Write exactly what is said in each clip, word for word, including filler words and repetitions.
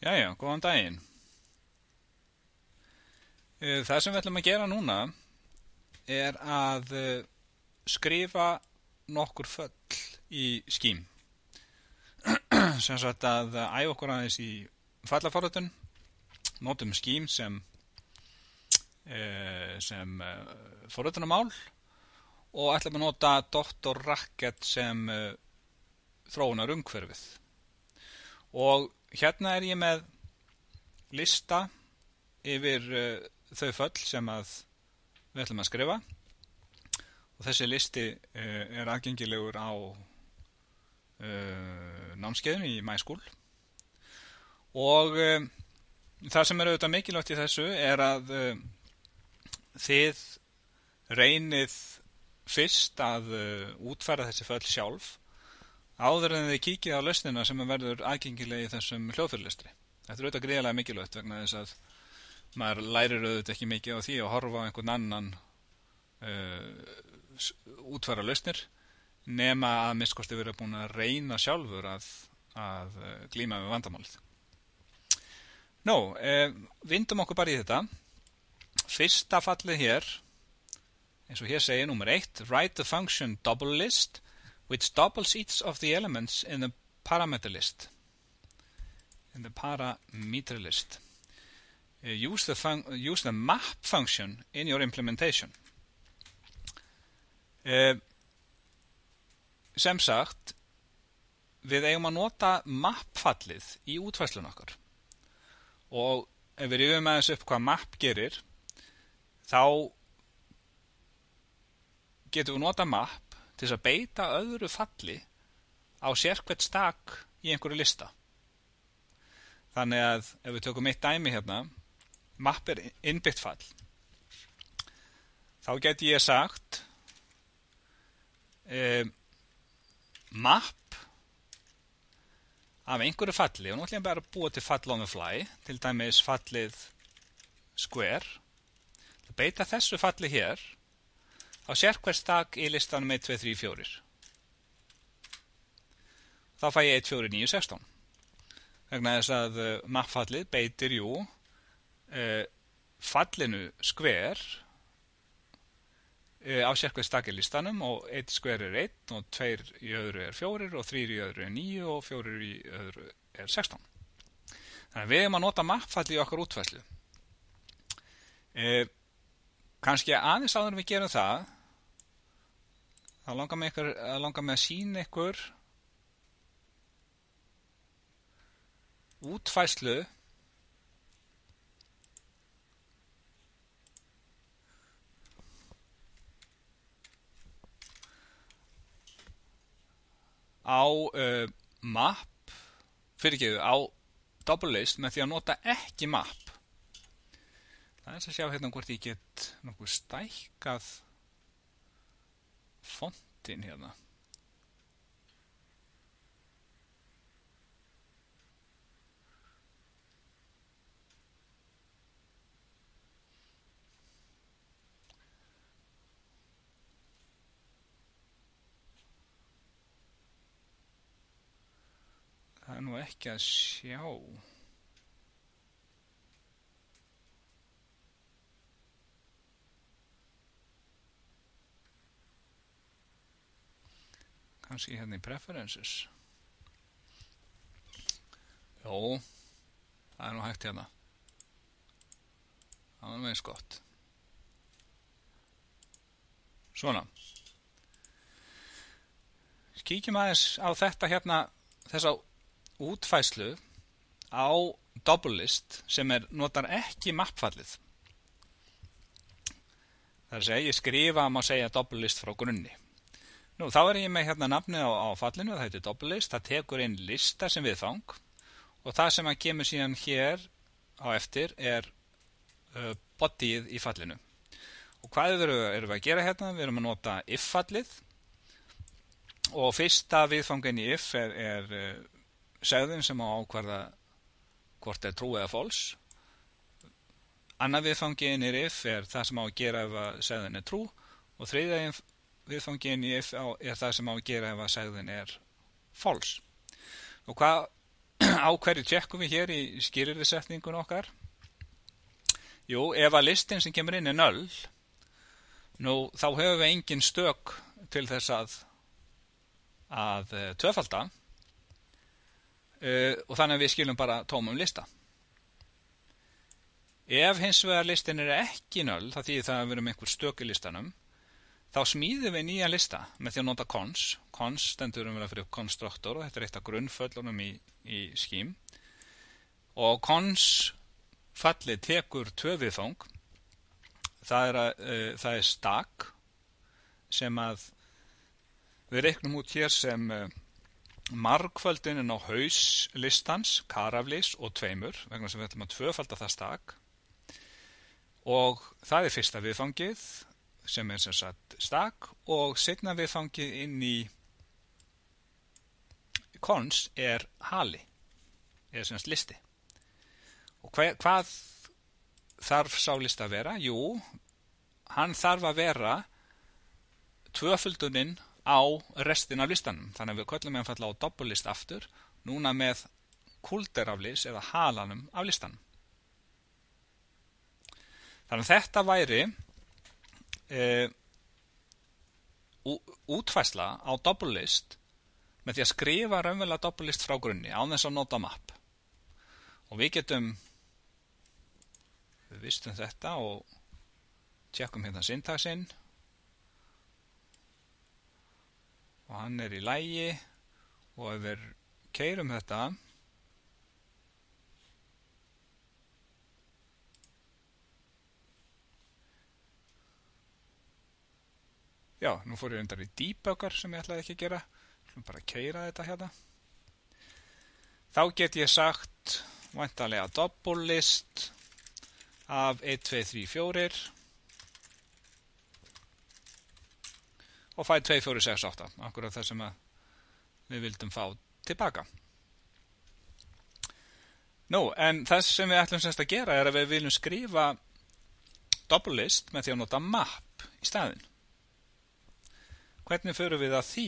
Jæja, góðan daginn. Eh, Það sem við ætlum að gera núna er að eh, skrifa nokkur föll í skím. Sem sagt að æfa okkur aðeins í fallaforritun, notum skím sem, eh, sem eh, forritunarmál og ætlum að nota doktor Racket sem eh, þróunar umhverfið. Og hérna er ég með lista yfir uh, þau föll sem að við ætlum að skrifa og þessi listi uh, er aðgengilegur á uh, námskeiðinu í MySchool og uh, það sem er auðvitað mikilvægt í þessu er að uh, þið reynið fyrst að uh, útfæra þessi föll sjálf áður en þið kíkið á lausnina sem verður aðgengileg í þessum hljóðfæralestri. Þetta er auðvitað gríðarlega mikilvægt vegna þess að maður lærir auðvitað ekki mikið á því að horfa á einhvern annan uh, útfæra lausnir nema að minnst vera búin að reyna sjálfur að, að glíma við vandamálið. Nó, eh, vindum okkur bara í þetta. Fyrsta fallið hér, eins og hér segir númer eitt, write the function double list which doubles each of the elements in the parameter list. In the parameter list. Uh, use the fun use the map function in your implementation. Uh, sem sagt, við eigum að nota map-fallið í útfærslun okkar. Og ef við rifum aðeins upp hvað map gerir, þá getum við nota map til þess að beita öðru falli á sérhvert stak í einhverju lista. Þannig að ef við tökum eitt dæmi hérna, map er innbyggt fall. Þá geti ég sagt eh, map af einhverju falli og nú ætlum ég bara að búa til fall on the fly, til dæmis fallið square. Það beita þessu falli hér á sérhver stak í listanum eitt, tvö, þrjú, fjögur. Þá fæ ég eitt, fjögur, níu, sextán. Vegna þess að uh, map-fallið beitir jú uh, fallinu square uh, á sérhver stak í listanum og eitt square er einn og tveir í öðru er fjórir og þrír í öðru er níu og fjórir í öðru er sextán. Þannig að við erum að nota map-fallið í okkar útfærslu. Uh, Kannski aðeins áður en við gerum það, þá langar mig ykkur, langar mig að sýna ykkur útfærslu á uh, map, fyrirgeðu, á double list með því að nota ekki map. Það er að sjá hérna hvort ég get nokkuð stækkað fontin hérna. Það er nú ekki að sjá. Kannski hérna í preferences. Jó, það er nú hægt hérna. Það er nú eins gott. Svona. Kíkjum aðeins á þetta hérna, þessa útfærslu á double list sem er, notar ekki map-fallið. Það er að segja, ég skrifa má segja double list frá grunni. Nú, þá er ég með hérna nafnið á, á fallinu, það heitir double list, það tekur inn lista sem viðfang og það sem að kemur síðan hér á eftir er uh, bodyið í fallinu. Og hvað erum við að gera hérna? Við erum að nota if-fallið og fyrsta viðfangin í if er, er uh, segðin sem á ákvarða hvort er trú eða false. Annað viðfangin í if er það sem á að gera ef að segðin er trú og þriðja viðfangin í if er það sem á að gera ef að segðin er false. Og hvað á hverju tjekkum við hér í skilyrðisetningun okkar? Jú, ef að listin sem kemur inn er null, nú þá hefur við engin stök til þess að, að tvöfalda uh, og þannig að við skilum bara tómum lista. Ef hins vegar listin er ekki null, það þýðir það að við erum einhver stök í listanum, þá smíðum við nýja lista með því að nota cons. Cons stendur um fyrir constructor og þetta er eitt af grunnföllunum í, í Scheme. Og cons fallið tekur tvö viðfang. Það er, að, uh, það er stack sem að við reiknum út hér sem uh, margföldinin á haus listans, karaflis og tveimur, vegna sem við ætlum að tvöfalda það stack. Og það er fyrsta viðfangið sem er sem sagt stack og seinna viðfangið inn í cons er hali, eða sem sagt listi. Og hva, hvað þarf sá lista að vera? Jú, hann þarf að vera tvöföldunin á restin af listanum. Þannig að við köllum við að falla á doppellist aftur, núna með kulderaflis eða halanum af listanum. Þannig að þetta væri e, útfærsla á doppellist með því að skrifa raunverulega doppellist frá grunni án þess að nota map. Og við getum, við vistum þetta og tjekkum hérna syntaxinn og hann er í lagi og ef við keyrum þetta Já, nú fór ég reyndar í debugger sem ég ætlaði ekki að gera. Ég ætlum bara að keyra þetta hérna. Þá get ég sagt væntanlega doppellist af eitt, tvö, þrjú, fjögur og fæ tvö, fjögur, sex, átta. Akkurat það sem við vildum fá tilbaka. Nú, en það sem við ætlum semst að gera er að við viljum skrifa doppellist með því að nota map í staðinn. Hvernig förum við að því?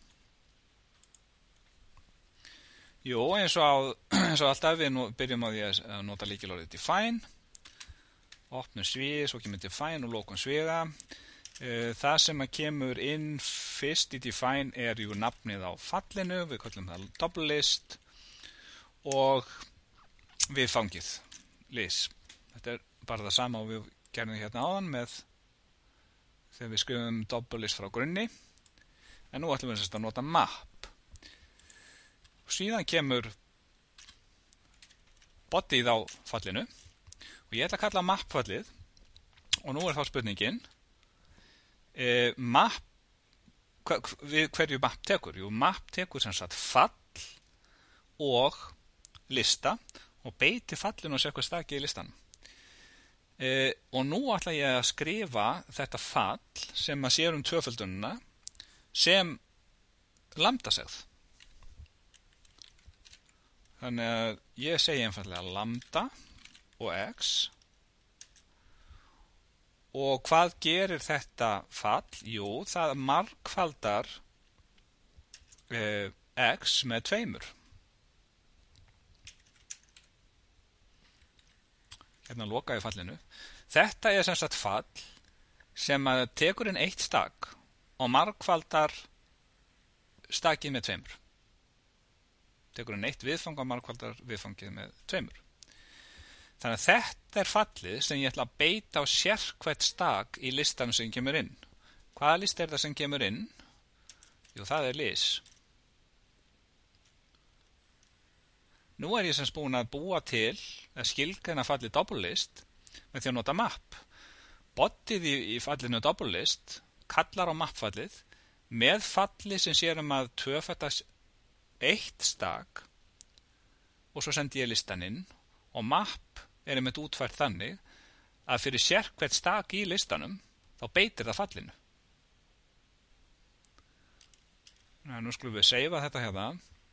Jú, eins og, á, eins og alltaf við nú, byrjum á því að nota lykilorðið define, opnum svið, svo kemur define og lokum sviða. Það sem að kemur inn fyrst í define er jú nafnið á fallinu, við kallum það doppellist og viðfangið, list. Þetta er bara það sama og við gerum hérna áðan með þegar við skrifum doppellist frá grunni. En nú ætlum við að nota map. Og síðan kemur bodyð á fallinu og ég ætla að kalla map fallið og nú er þá spurningin eh, map hva, við hverju map tekur? Jú, map tekur sem sagt fall og lista og beiti fallinu og sé hvað stakið í listan. Eh, og nú ætla ég að skrifa þetta fall sem að sér um tvöföldunina sem lambdasegð. Þannig að ég segi einfaldlega lambda og x og hvað gerir þetta fall? Jú, það margfaldar eh, x með tveimur. Hérna loka ég fallinu. Þetta er sem sagt fall sem að tekur inn eitt stakk og margfaldar stakið með tveimur. Tekur inn eitt viðfang og margfaldar viðfangið með tveimur. Þannig að þetta er fallið sem ég ætla að beita á sérhvert stak í listanum sem kemur inn. Hvaða list er það sem kemur inn? Jú, það er list. Nú er ég sem búin að búa til að skilgreina fallið doppellist með því að nota map. Bodyð í, í fallinu doppellist kallar á mapfallið með falli sem sér um að tvöfaldast eitt stak og svo sendi ég listan inn og map er einmitt útfært þannig að fyrir sérhvert stak í listanum þá beitir það fallinu. Ná, nú skulum við seifa þetta hérna.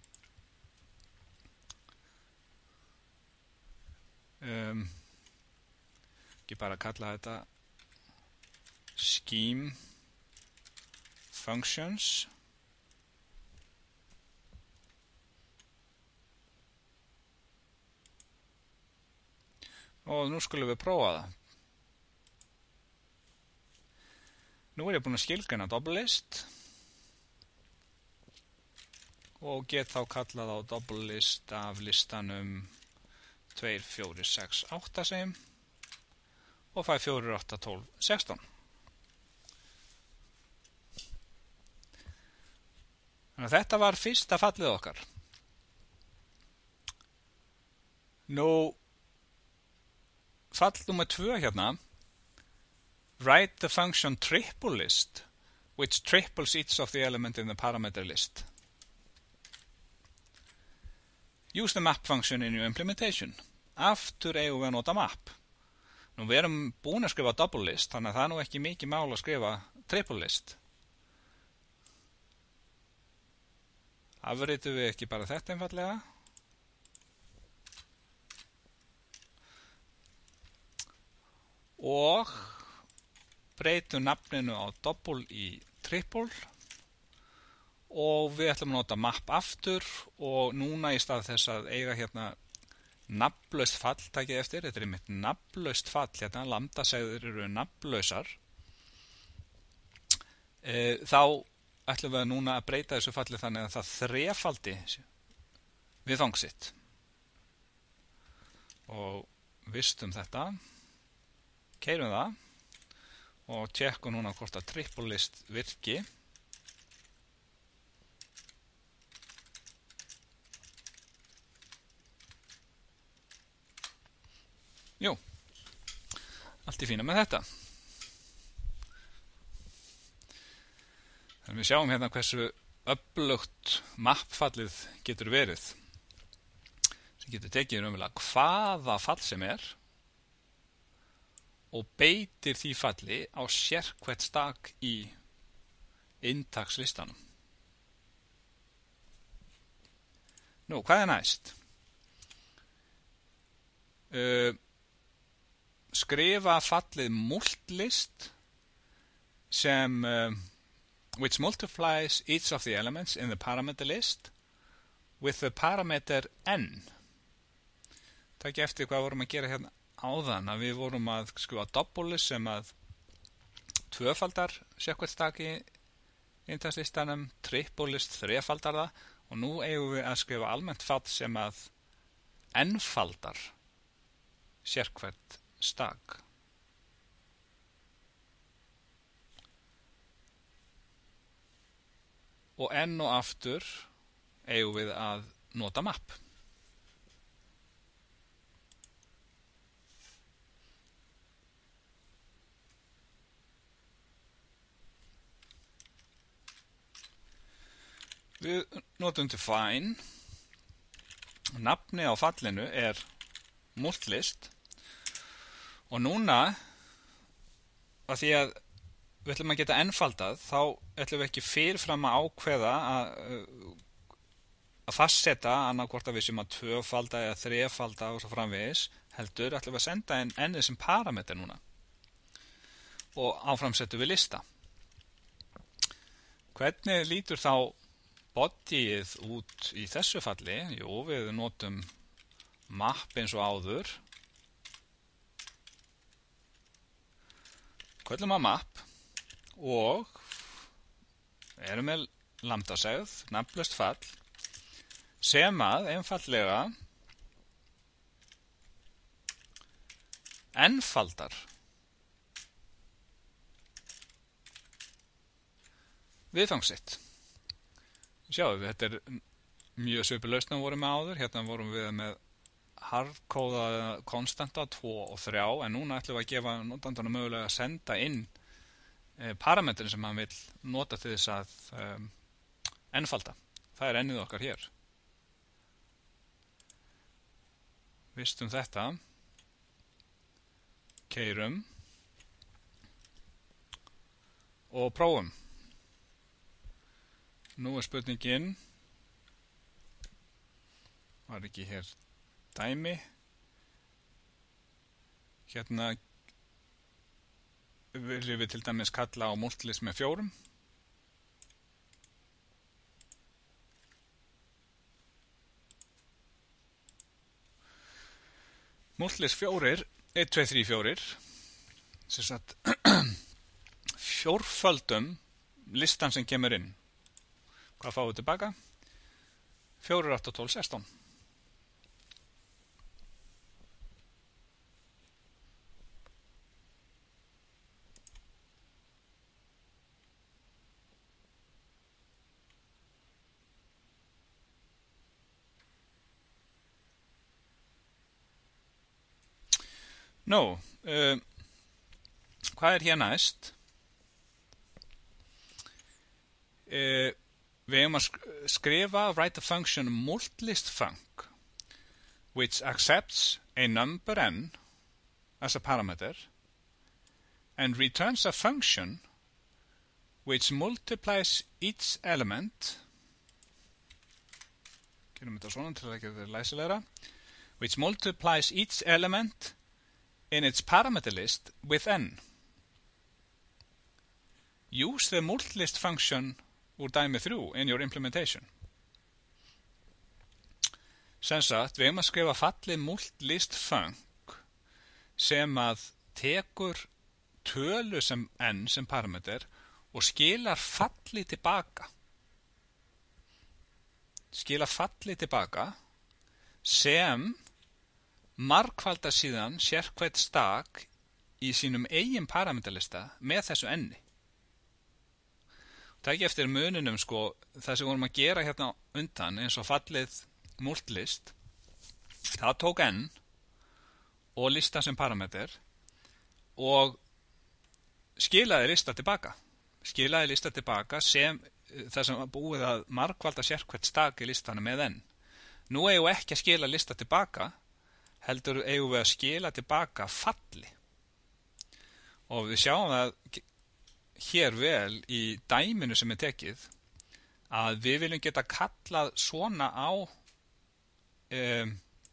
Um, ekki bara kalla þetta scheme functions og nú skulum við prófa það. Nú er ég búinn að skilgreina doublelist og get þá kallað á doublelist af listanum tvö, fjögur, sex, átta segjum og fæ fjögur, átta, tólf, sextán. Þannig að þetta var fyrsta fallið okkar. Nú, fall nummer tvö hérna. Write the function triple list, which triples each of the element in the parameter list. Use the map function in your implementation. Aftur eigum við að nota map. Nú, við erum búin að skrifa double list, þannig að það er nú ekki mikið mál að skrifa triple list. Afritum við ekki bara þetta einfallega. Og breytum nafninu á double í triple og við ætlum að nota map aftur og núna í stað þess að eiga hérna nafnlaust fall, takið eftir, þetta er einmitt nafnlaust fall, hérna lambdasegður eru nafnlausar, e, þá ætlum við núna að breyta þessu falli þannig að það þrefaldi viðfang sitt og vistum þetta, keyrum það og tjekkum núna hvort að triple list virki. Jú, allt í fína með þetta. Þannig við sjáum hérna hversu öflugt mappfallið getur verið, sem getur tekið raunverulega hvaða fall sem er og beitir því falli á sérhvert stak í inntakslistanum. Nú, hvað er næst? Uh, skrifa fallið multlist sem uh, which multiplies each of the elements in the parameter list with the parameter n. Takk eftir hvað vorum að gera hérna áðan, að við vorum að skrifa doublelist sem að tvöfaldar sérhvert stak í inntakslistanum, triplelist þrefaldar það og nú eigum við að skrifa almennt fall sem að n-faldar sérhvert stak. Og enn og aftur eigum við að nota map. Við notum define. Nafni á fallinu er multlist og núna að því að við ætlum að geta ennfaldað þá ætlum við ekki fyrirfram að ákveða að, að fastsetta annað hvort að við sem að tvöfalda eða þrefalda og svo framvegis heldur ætlum við að senda inn ennið sem parameter núna og áfram setjum við lista. Hvernig lítur þá bodyið út í þessu falli? Jú, við notum map eins og áður. Köllum að map og erum með lambdasegð, nafnlaust fall, sem að einfaldlega ennfaldar viðfang sitt. Sjáum við, þetta er mjög svipur lausn að vorum með áður. Hérna vorum við með hardkóða konstanta tvo og þrjá en núna ætlum við að gefa notandanum mögulega að senda inn e, parametrin sem hann vil nota til þess að um, ennfalda. Það er ennið okkar hér. Vistum þetta. Keyrum og prófum. Nú er spurningin, var ekki hér dæmi, hérna viljum við til dæmis kalla á multlist með fjórum. Multlist fjórir eitt, tvö, þrjú, fjórir sem sagt fjórföldum listan sem kemur inn. Hvað fáum við tilbaka? fjórir, átta, tólf, sextán. Nú, uh, hvað er hér næst? Uh, við eigum að skrifa write a function multlistfunc which accepts a number n as a parameter and returns a function which multiplies each element gerum þetta svona til að gera þetta læsilegra which multiplies each element in its parameter list with n. Use the multlist function úr dæmi þrjú in your implementation. Sem sagt, við eigum að skrifa fallið multlist func sem að tekur tölu sem n sem parameter og skilar falli tilbaka. Skilar falli tilbaka sem margfaldar síðan sérhvert stak í sínum eigin parameterlista með þessu enni. Það ekki eftir muninum sko, það sem vorum að gera hérna undan eins og fallið multlist, það tók n og lista sem parameter og skilaði lista tilbaka. Skilaði lista tilbaka sem það sem var búið að margfalda sérhvert stak í listanum með n. Nú eigum við ekki að skila lista tilbaka, heldur eigum við að skila tilbaka falli. Og við sjáum það hér vel í dæminu sem er tekið að við viljum geta kallað svona á um,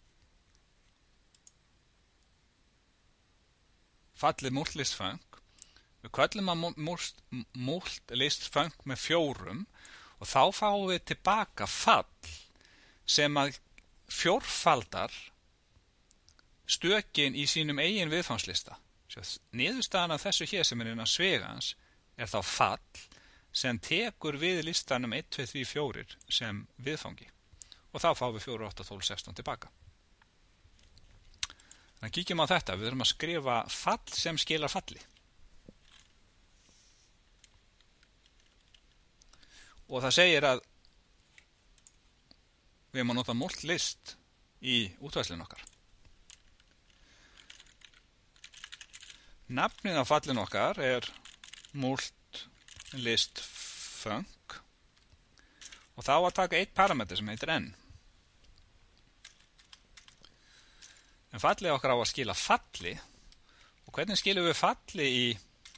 fallið multlistfunc. Við kallum að multlistfunc með fjórum og þá fáum við tilbaka fall sem að fjórfaldar stökin í sínum eigin viðfangslista. Niðurstaðan af þessu hér sem er innan svegans er þá fall sem tekur við listanum eitt, tvö, þrjú, fjórir sem viðfangi. Og þá fáum við fjórir, átta, tólf, sextán tilbaka. Þannig að kíkjum á þetta. Við þurfum að skrifa fall sem skilar falli. Og það segir að við erum að nota multlist í útvæðslinu okkar. Nafnið á fallinu okkar er multlistfunc og þá að taka eitt parameter sem heitir n. En fallið okkar á að skila falli og hvernig skilum við falli í,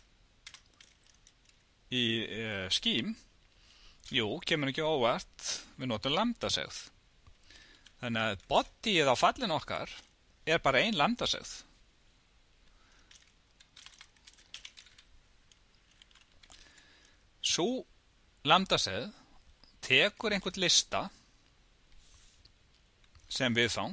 í uh, skím? Jú, kemur ekki óvart, við notum lambdasegð. Þannig að bodyið á fallinu okkar er bara ein lambdasegð. Sú lambdasegð tekur einhvern lista sem viðfang.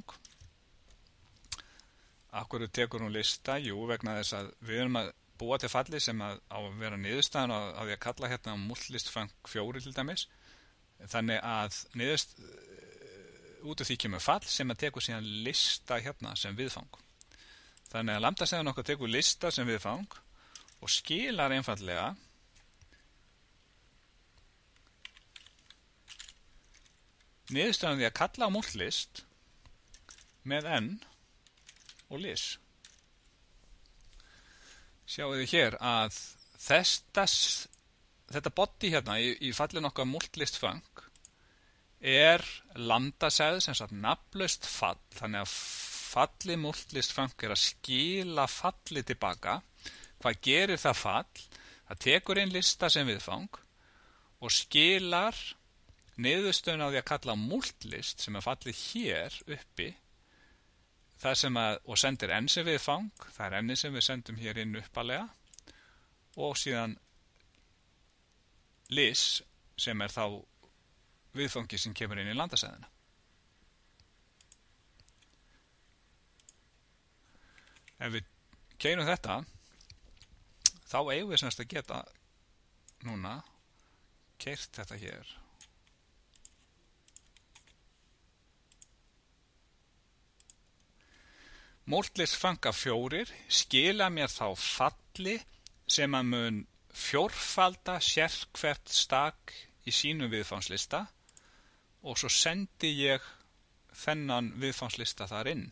Af hverju tekur hún lista? Jú, vegna þess að við erum að búa til falli sem að á að vera niðurstaðan á að við að kalla hérna multlistfunc fjórir til dæmis. Þannig að niðurst, út af því kemur fall sem að tekur síðan lista hérna sem viðfang. Þannig að lambdasegðin okkar tekur lista sem viðfang og skilar einfaldlega niðurstaðan því að kalla á multlist með n og lis. Sjáu þið hér að þesstas, þetta body hérna í, í fallinu okkar multlistfunc er lambdasegð sem sagt nafnlaust fall, þannig að falli multlistfunc er að skila falli tilbaka. Hvað gerir það fall? Það tekur inn lista sem viðfang og skilar niðurstöðun á því að kalla multlist sem er fallið hér uppi það sem að, og sendir n sem viðfang, það er n sem við sendum hér inn uppalega og síðan lis sem er þá viðfangi sem kemur inn í lambdasegðina. ef við keyrum þetta þá eigum við semst að geta núna keyrt þetta hér. Mortlis fanga fjórir skila mér þá falli sem að mun fjórfalda sérhvert stak í sínum viðfangslista og svo sendi ég þennan viðfangslista þar inn.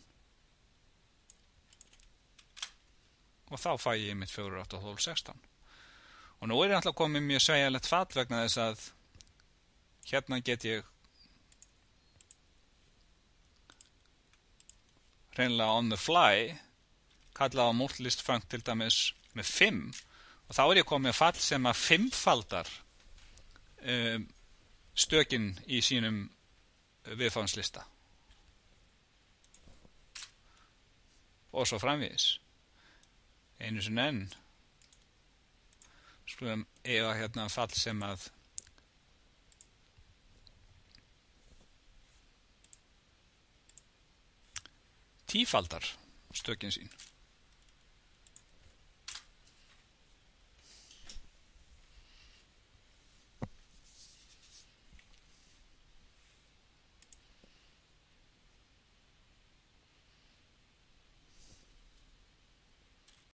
Og þá fæ ég mitt fjögur, átta, tólf, sextán. Og nú er ég alltaf komið mjög sveigjanlegt fall vegna þess að hérna get ég hreinlega on the fly kallað á mortlist fang til dæmis með fimm og þá er ég komið fall sem að fimmfaldar um, stökin í sínum viðfangslista og svo framvegis. Einu sinni enn skulum eiga hérna fall sem að tífaldar stökin sín.